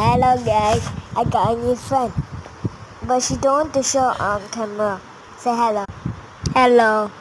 Hello guys, I got a new friend, but she don't want to show on camera. Say hello. Hello.